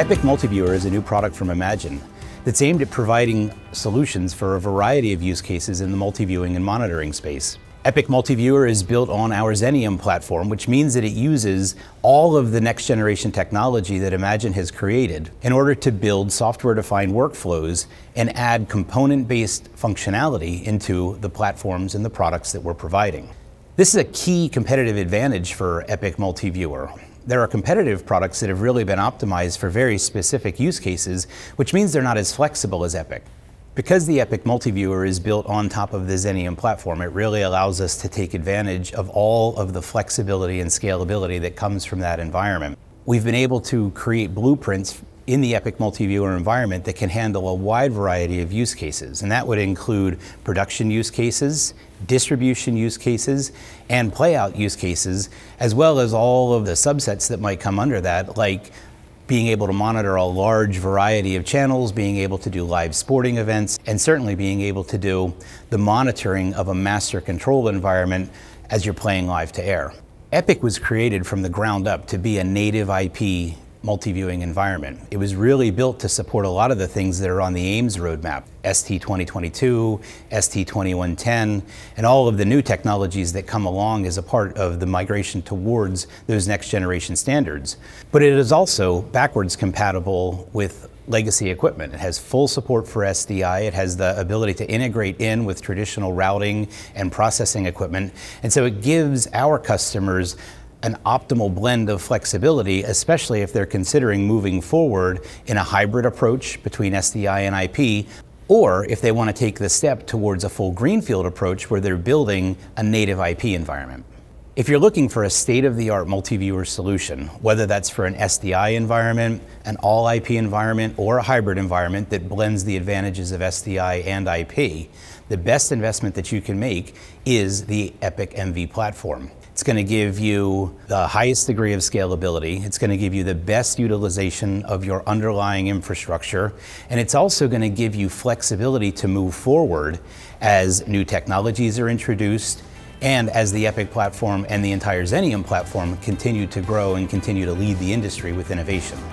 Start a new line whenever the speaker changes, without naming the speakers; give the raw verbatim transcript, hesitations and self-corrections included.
Epic Multiviewer is a new product from Imagine that's aimed at providing solutions for a variety of use cases in the multi-viewing and monitoring space. Epic Multiviewer is built on our Xenium platform, which means that it uses all of the next generation technology that Imagine has created in order to build software-defined workflows and add component-based functionality into the platforms and the products that we're providing. This is a key competitive advantage for Epic Multiviewer. There are competitive products that have really been optimized for very specific use cases, which means they're not as flexible as Epic. Because the Epic Multiviewer is built on top of the Xenium platform, it really allows us to take advantage of all of the flexibility and scalability that comes from that environment. We've been able to create blueprints in the Epic Multiviewer environment that can handle a wide variety of use cases, and that would include production use cases, distribution use cases, and playout use cases, as well as all of the subsets that might come under that, like being able to monitor a large variety of channels, being able to do live sporting events, and certainly being able to do the monitoring of a master control environment as you're playing live to air. Epic was created from the ground up to be a native I P multi-viewing environment. It was really built to support a lot of the things that are on the AIMS roadmap, S T twenty twenty-two, S T twenty-one ten, and all of the new technologies that come along as a part of the migration towards those next generation standards. But it is also backwards compatible with legacy equipment. It has full support for S D I. It has the ability to integrate in with traditional routing and processing equipment. And so it gives our customers an optimal blend of flexibility, especially if they're considering moving forward in a hybrid approach between S D I and I P, or if they want to take the step towards a full greenfield approach where they're building a native I P environment. If you're looking for a state-of-the-art multi-viewer solution, whether that's for an S D I environment, an all I P environment, or a hybrid environment that blends the advantages of S D I and I P, the best investment that you can make is the Epic M V platform. It's going to give you the highest degree of scalability. It's going to give you the best utilization of your underlying infrastructure. And it's also going to give you flexibility to move forward as new technologies are introduced and as the Epic platform and the entire Xenium platform continue to grow and continue to lead the industry with innovation.